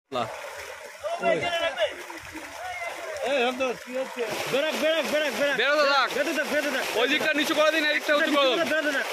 ওই দিকটা নিচু করে দিন, এদিকটা উঁচু করে দিন।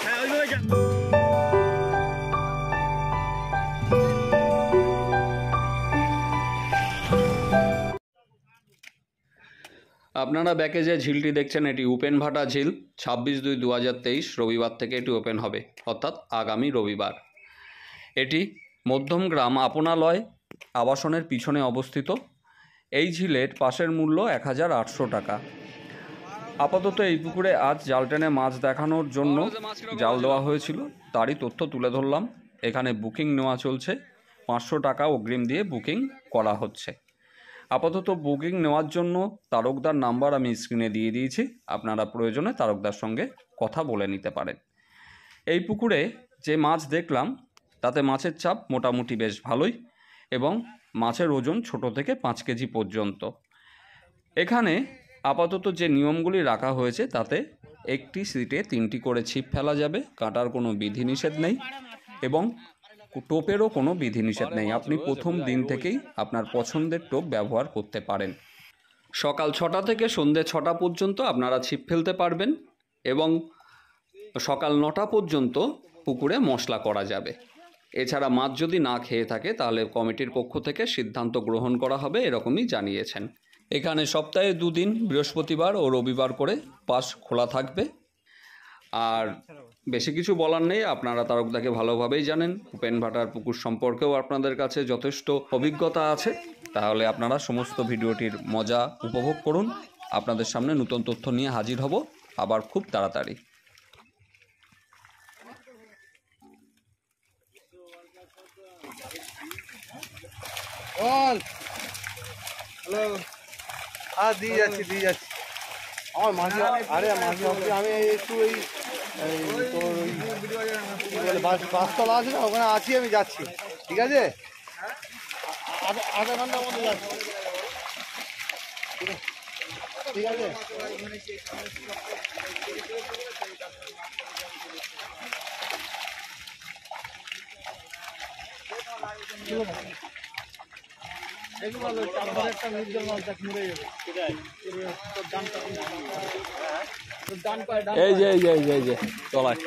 আপনারা ব্যাকে যে ঝিলটি দেখছেন এটি উপেন ভাটা ঝিল। 26/2/2023 রবিবার থেকে এটি ওপেন হবে, অর্থাৎ আগামী রবিবার। এটি মধ্যমগ্রাম আপনালয় আবাসনের পিছনে অবস্থিত। এই ঝিলের পাশের মূল্য 1800 টাকা। আপাতত এই পুকুরে আজ জাল টেনে মাছ দেখানোর জন্য জাল দেওয়া হয়েছিল, তারই তথ্য তুলে ধরলাম। এখানে বুকিং নেওয়া চলছে, 500 টাকা অগ্রিম দিয়ে বুকিং করা হচ্ছে। আপাতত বুকিং নেওয়ার জন্য তারকদার নাম্বার আমি স্ক্রিনে দিয়ে দিয়েছি, আপনারা প্রয়োজনে তারকদার সঙ্গে কথা বলে নিতে পারেন। এই পুকুরে যে মাছ দেখলাম তাতে মাছের চাপ মোটামুটি বেশ ভালোই, এবং মাছের ওজন ছোট থেকে 5 কেজি পর্যন্ত। এখানে আপাতত যে নিয়মগুলি রাখা হয়েছে তাতে একটি সিটে 3টি করে ছিপ ফেলা যাবে, কাটার কোনো বিধিনিষেধ নেই এবং টোপেরও কোনো বিধিনিষেধ নেই। আপনি প্রথম দিন থেকেই আপনার পছন্দের টোপ ব্যবহার করতে পারেন। সকাল 6টা থেকে সন্ধ্যে 6টা পর্যন্ত আপনারা ছিপ ফেলতে পারবেন এবং সকাল 9টা পর্যন্ত পুকুরে মশলা করা যাবে। এছাড়া মাছ যদি না খেয়ে থাকে তাহলে কমিটির পক্ষ থেকে সিদ্ধান্ত গ্রহণ করা হবে, এরকমই জানিয়েছেন। এখানে সপ্তাহে 2 দিন বৃহস্পতিবার ও রবিবার করে পাস খোলা থাকবে। আর বেশি কিছু বলার নেই, আপনারা তারকদাকে ভালোভাবেই জানেন। উপেন ভাটার পুকুর সম্পর্কেও আপনাদের কাছে যথেষ্ট অভিজ্ঞতা আছে। তাহলে আপনারা সমস্ত ভিডিওটির মজা উপভোগ করুন। আপনাদের সামনে নতুন তথ্য নিয়ে হাজির হব আবার খুব তাড়াতাড়ি। হ্যালো, হ্যাঁ দিয়ে যাচ্ছি আমার মাঝে। আরে মাঝে আমি একটু ওই তোর ওই বাসতলা আছে না, ওখানে আছি, আমি যাচ্ছি। ঠিক আছে, আধা ঘন্টার মধ্যে যাচ্ছি। ঠিক আছে, এই যে চলায়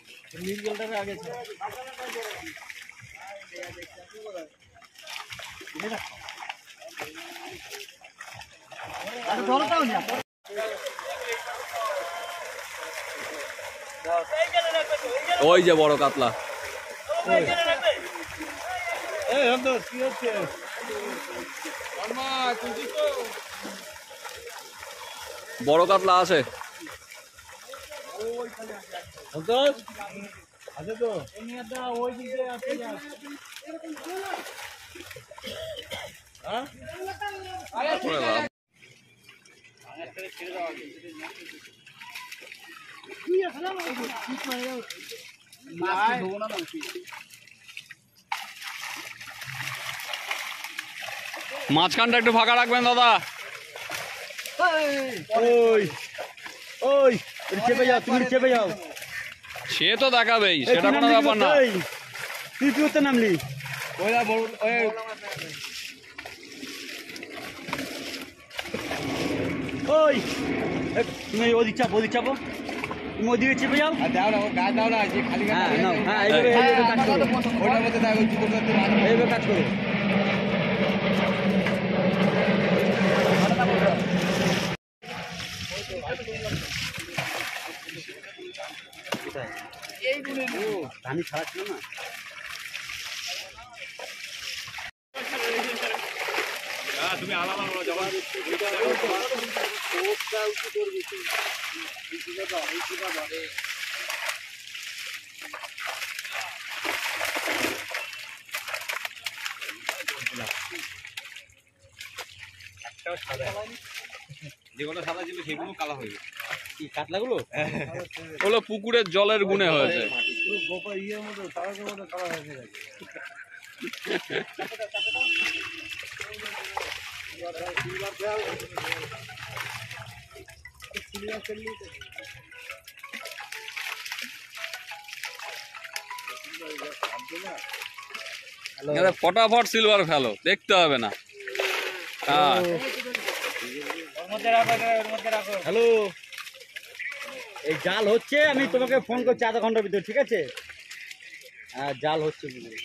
ওই যে বড় কাতলা। বড় কাতলা আছে তো মাঝখানটা একটু ফাঁকা রাখবেন দাদা। ওই চেপে যাও, তুমি চেপে যাও। সে তো দেখাবেই, সেটা কোনো ব্যাপার না। তুই কি করতে নামলি? ওই তুমি ওদিক চাপো, তুমি ওদিকে চেপে যাও। দাও না, গায়ে দাও না, খালি এইভাবে কাজ করো। ধানি ছাড়া ছিল না। তুমি আলাদা যেগুলো সাদা ছিল সেগুলো কালা হয়ে গেছে। কি কাতলাগুলো? ওগুলো পুকুরের জলের গুণে হয়েছে। ইয়ের মতো তারাকের মতো কালা হয়ে গেছে। ফটাফট সিলভার ফেলো, দেখতে হবে না। হ্যাঁ হ্যালো, এই জাল হচ্ছে, আমি তোমাকে ফোন করছি আধা ঘন্টার ভিতরে, ঠিক আছে? হ্যাঁ জাল হচ্ছে বুঝলি।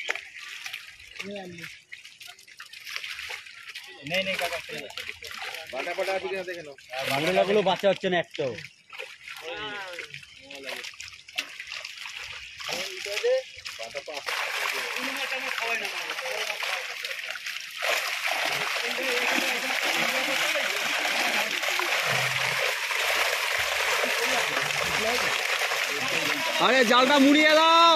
মহিলাগুলো বাচ্চা হচ্ছে না একটাও। আরে জালটা মুড়িয়ে দাও।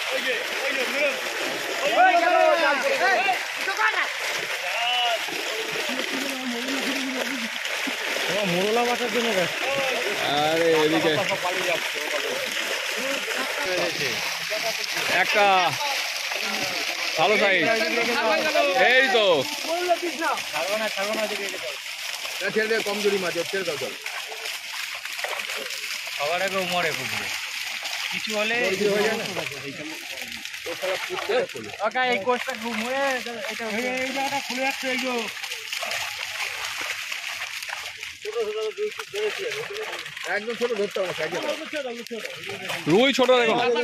মোরলা বাটার জন্য আরে এদিকে একটা ভালো সাইজ, এই তো কমজোরি মাছ ছেড়ে দাও। সবার আগে মরে পুকুরে কিছু হলে এই কোষটা ঘুমে এই জায়গাটা খুলে যাচ্ছে। এই একদম ছোট ধরতে হবে রুই ছোট দেখো না,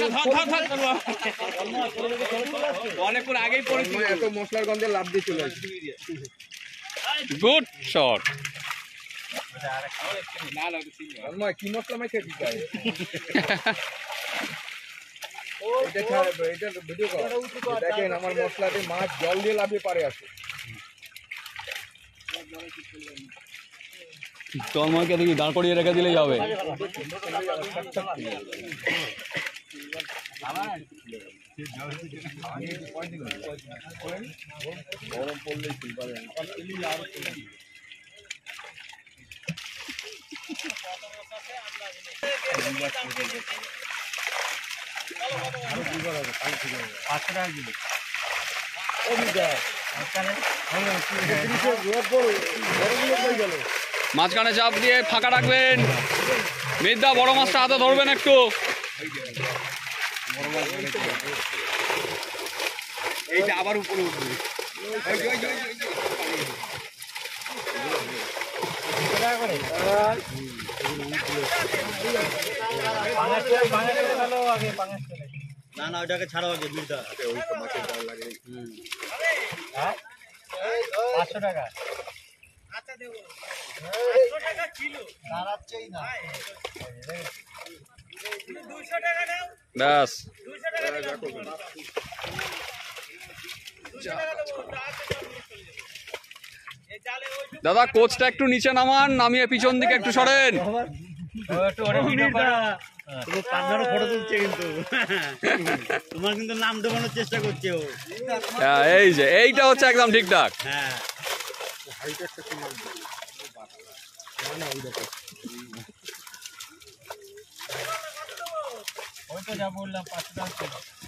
অনেকক্ষণ আগেই পড়েছি, এত মশলার গন্ধে লাভ দিয়ে চলে আসছে। Good shot. কি মশলা মাই খেয়ে দিতে হয়? দেখেন আমার মশলাতে মাছ জল দিয়ে লাভিয়ে পারে আসে। তন্ময়কে দেখি দাঁড় করিয়ে রেখে দিলেই হবে। গরম পড়লেই মাঝখানে চাপ দিয়ে ফাঁকা রাখবেন। মির্দা বড় মাছটা হাতে ধরবেন একটু। এইটা আবার উপরে উঠবে। না না ওইটাকে ছাড়াও আগে বিলটা। ওই তো মাছের জাল লাগে। 500 টাকা। আচ্ছা দেব। 500 টাকা কিলো। দাঁড়াচ্ছেই না। 200 টাকা দাও। ব্যাস 200 টাকা দাও। দাদা কোচটা একটু নিচে নামান, নামিয়ে পিছন দিকে একটু সরেন। ফটো তুলছে কিন্তু তোমার কিন্তু নাম দেবানোর চেষ্টা করছে ও। হ্যাঁ, এই যে এইটা হচ্ছে একদম ঠিকঠাক। হ্যাঁ ওই তো যা বললাম 500 টাকা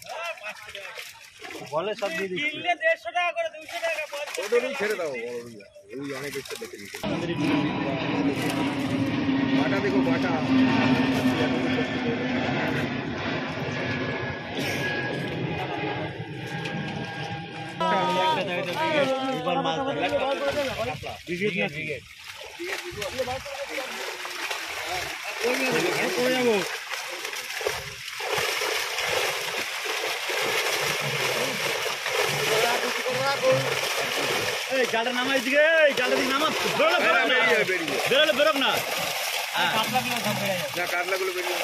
বলে সব দিয়ে দিচ্ছি। কিনলে 150 টাকা করে 200 টাকা ওই ছেড়ে দাও। ওই অনেক এসে দেখে নিতে। বাটা দেখো বাটা। এবার মাছ ব্রিগেড করে যাবো। এই জালটা নামাই দিকে, জালটা দিকে নামা, বেরোলে বেরোক না। কাতলাগুলো বেরিয়ে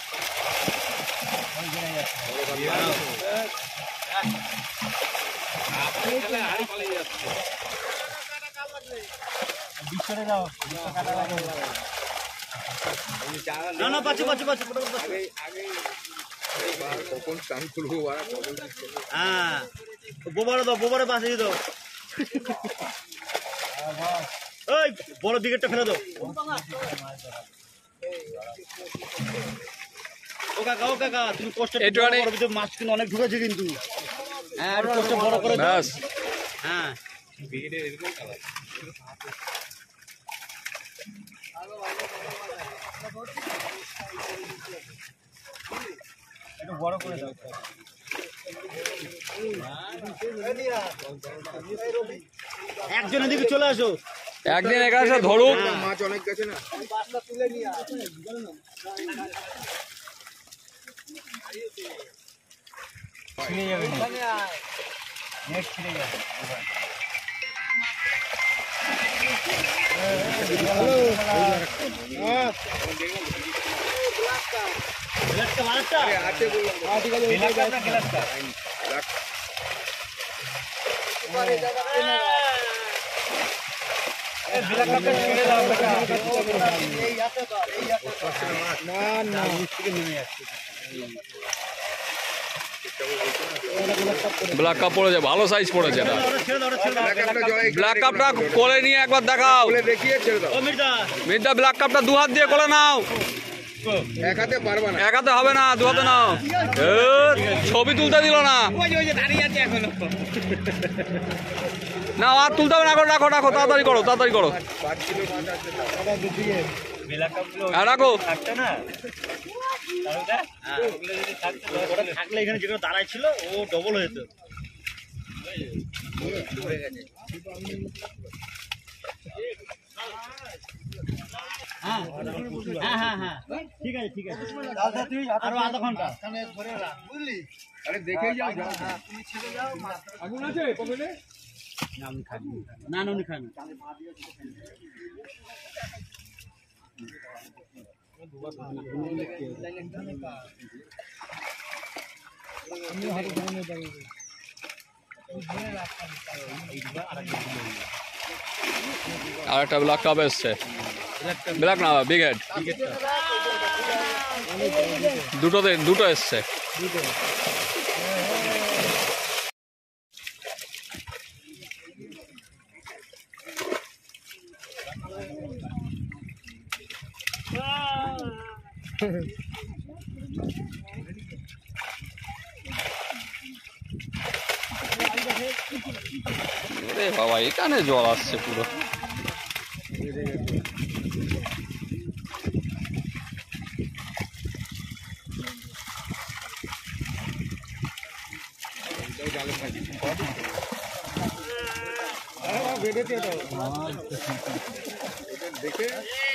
না না পাচ্ছে পাচ্ছে পাচ্ছে। কখন স্নান করবো? হ্যাঁ বোবারে দাও, বোবারে বাঁচিয়ে দাও। ওই বড় দিকেরটা ফেলে দাও। ও কাকা ও কাকা তুমি কষ্ট মাছ কিন্তু অনেক ঢুকেছে কিন্তু। হ্যাঁ আর কষ্ট বড় করে দাও। হ্যাঁ একটু বড় করে দাও। একজন এদিকে চলে আসো। একদিন এখানে এসে ধরুক। মাছ অনেক গেছে না। ব্ল্যাক কাপ পড়েছে, ভালো সাইজ পড়েছে এটা। ব্ল্যাক কাপটা কোলে নিয়ে একবার দেখাও। দেখিয়ে ছেড়ে দাও। মির্জা ব্ল্যাক কাপটা দু হাত দিয়ে কোলে নাও। এক হাতে পারবা না। এক হাতে হবে না, দু হাতে নাও। ছবি তুলতে দিল না। না আর তুলতে হবে না, রাখো রাখো, তাড়াতাড়ি করো, তাড়াতাড়ি করো। 5 কিলো মাছ আছে। রাখো। থাকলে এখানে যেগুলো দাঁড়ায় ছিল ও ডবল হয়ে যেত। হ্যাঁ হ্যাঁ হ্যাঁ ঠিক আছে ঠিক আছে, আরো আধা ঘন্টা বুঝলি। আরে দেখেই যাও। আগুন আছে পকেটে? না উনি খান না, না উনি খান। আর একটা ব্ল্যাক কাপ এসছে। ব্ল্যাক না, বিগ হেড। দুটো এসছে। আরে বাবা, এখানে জল আসছে পুরো। দেখে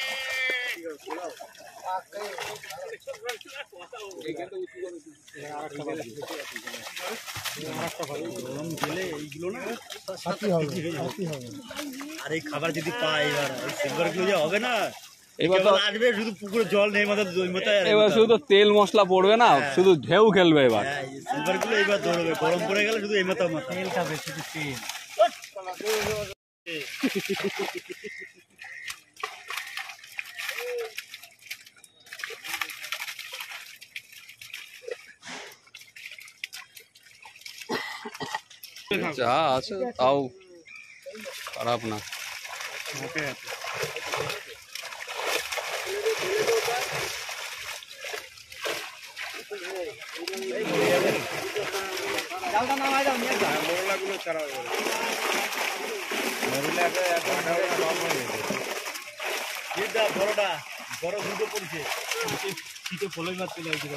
আর এই খাবার যদি পাই এবার সিলভার গুলো হবে না, এবার তো আসবে শুধু পুকুরে জল নেই মাথা ওই মাথায়। এবার শুধু তো তেল মশলা পড়বে না, শুধু ঢেউ খেলবে এবার। সিলভার গুলো এইবার ধরবে, গরম পড়ে গেলে শুধু এই মাথা মাথা তেল খাবে, শুধু তেল। যা আছে তাও খারাপ না। মোরলাগুলো ছাড়া হবে। বড়টা বড় দুটো পড়ছে, শীতে ফলই মাছ চলে আসছে।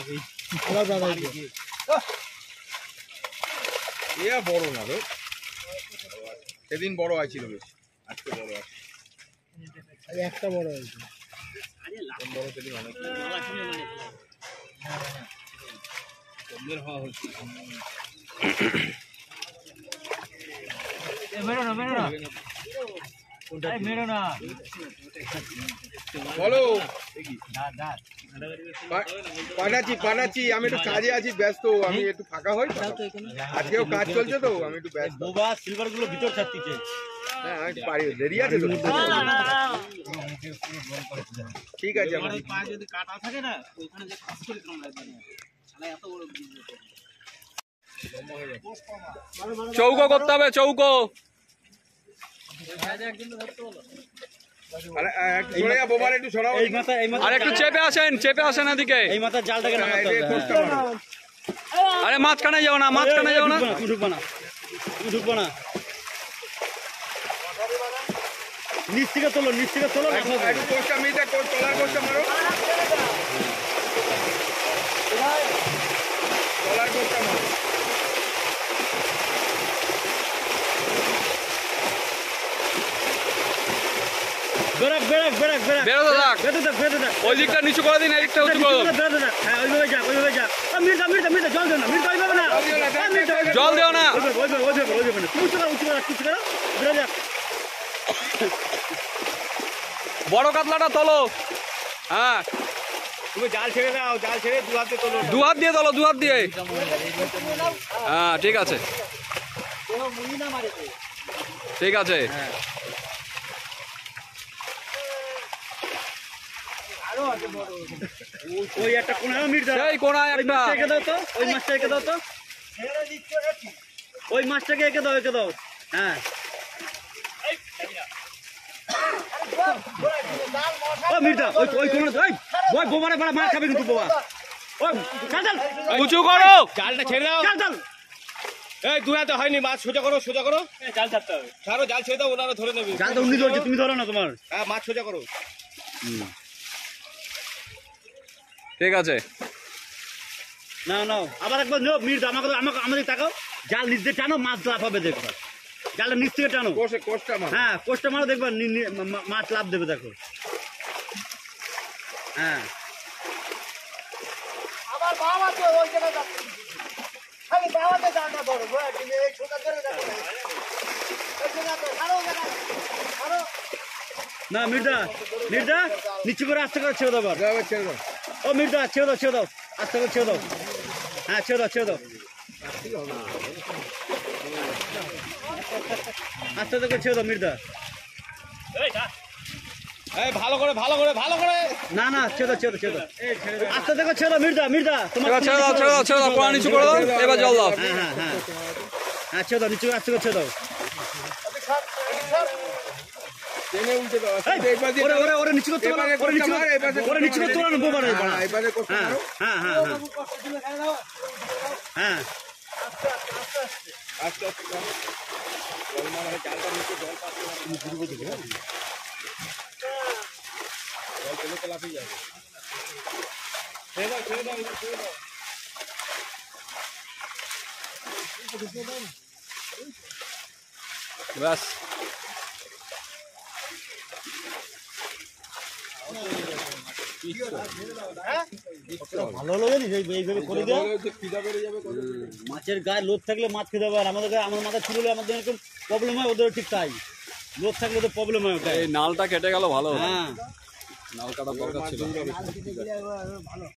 এ বড় না তো, সেদিন বড় হয়েছিল বেশ, আজকে বড় আছে। একটা বড় হয়েছে বড় সেদিন অনেক হওয়া হচ্ছে। বলো পাঠাচ্ছি, আমি একটু কাজে আছি, ব্যস্ত, আমি একটু ফাঁকা হই। আজকেও কাজ চলছে তো, আমি একটু ব্যস্ত। বোবা সিলভার গুলো ভিতর ছাড়তেছে। হ্যাঁ আমি একটু পারি, দেরি আছে তো। ঠিক আছে, আমার পা যদি কাটা থাকে না ওখানে যে খাস করে কামড়ায় না, শালা এত বড় চৌকো করতে হবে, চৌকো। একটু সরাও। এই মাথা আর একটু চেপে আসেন এদিকে। এই মাথা জালটাকে নামাতে হবে। আরে মাঝখানে যাও না, মাঝখানে যাও না। ঢুকবো না, ঢুকবো না। নিচ থেকে তোলো, নিচ থেকে তোলো। একটু কোষটা মিটে, তলার কোষটা মারো, তলার কোষটা মারো। বেরাক বেরাক বেরাক বেরাক বেরোতে থাক। বেরোতে থাক বেরোতে থাক। ওই দিকটা নিচু করে দিন, এদিকটা উঁচু করে দিন। বেরোতে থাক। হ্যাঁ ওইভাবে যাক ওইভাবে যাক। মির্জা মির্জা মির্জা জল দেও না, মির্জা ওইভাবে না, মির্জা জল দিও না। ওইভাবে না, উঁচু করো উঁচু করো উঁচু করো, বেরো যাক। বড় কাতলাটা তোলো। হ্যাঁ, তুমি জাল ছেড়ে দাও, জাল ছেড়ে দু হাতে তোলো। দু হাত দিয়ে তোলো, দু হাত দিয়ে। হ্যাঁ ঠিক আছে, ঠিক আছে। ওই একটা কোনা মির্জা, সেই কোনায় ওই একটা। মাছটা এঁকে দাও তো, ওই মাছটা এঁকে দাও তো, ওই মাছটাকে এঁকে দাও, এঁকে দাও। হ্যাঁ ও মির্জা, ওই ওই কোনা ওই ওই বোমারে বড় মার খাবে কিন্তু বোমা। ওই চল চল উঁচু করো। জালটা ছেড়ে দাও, চল চল। এই দু হাতে হয়নি, মাছ সোজা করো, সোজা করো। জাল ছাড়তে হবে, ছাড়ো, জাল ছেড়ে দাও, ওনারা ধরে নেবে। জালটা উনি ধরছে, তুমি ধরো না তোমার। হ্যাঁ, মাছ সোজা করো। ঠিক আছে, না না আবার একবার নো মির্জা, আমাকে আমাকে আমাদের তাকাও, জাল নিচ দিয়ে টানো, মাছ লাভ হবে দেখবা। জালটা নিচ থেকে টানো, কোষটা মাছ। হ্যাঁ কোষ্টা মারো, দেখবা মাছ লাভ দেবে, দেখো। হ্যাঁ আমার বাবা তো ওই জায়গায় যাচ্ছে খালি বাবাতে জানা বড় তুমি এই ছোটা ধরে দেখো এই জায়গা তো আরো জায়গা আরো না মির্জা মির্জা নিচু করে আস্তে করে ছেড়ে দাও আবার। ছেড়ে দাও। ও মির্জা ছেড়ে দাও, ছেড়ে দাও, আস্তে করে ছেড়ে দাও। হ্যাঁ ছেড়ে দাও, ছেড়ে দাও, আস্তে আস্তে করে ছেড়ে দাও মির্জা। এই ভালো করে, ভালো করে, ভালো করে। না না ছেড়ে দাও, ছেড়ে দাও, ছেড়ে দাও, আস্তে আস্তে করে ছেড়ে দাও মির্জা, মির্জা তোমার এবার ছেড়ে দাও, ছেড়ে দাও, ছেড়ে দাও, কোনা নিচু করে দাও। এবার জল দাও। হ্যাঁ হ্যাঁ হ্যাঁ হ্যাঁ ছেড়ে দাও, নিচু করে আস্তে করে ছেড়ে দাও। টেনে উল্টে দাও। এই, ওরে ওরে ওরে নিচু করতে বলো, ওরে নিচু ওরে নিচু করতে বলো, বোমারে বড়া। এবারে কোষটা হ্যাঁ মারো। হ্যাঁ হ্যাঁ হ্যাঁ আস্তে আস্তে করো। জল মারা হয়, জালটা নিচে জল পাচ্ছে না, তুমি ঘুরবো দেখে। জল পেলে তো লাফিয়ে যাবে। ছেড়ে দাও, ছেড়ে দাও, এবার ছেড়ে দাও। ব্যাস, ভালো হলো জানিস, এইভাবে করে দেওয়া। খিদা বেড়ে যাবে কত? মাছের গায়ে লোদ থাকলে মাছ খেতে পারে, আমাদের গায়ে আমার মাথা ছুড়লে আমাদের এরকম প্রবলেম হয়, ওদের ঠিক তাই, লোদ থাকলে তো প্রবলেম হয় ওটাই। এই নালটা কেটে গেল, ভালো হলো। হ্যাঁ নাল কাটা দরকার ছিল।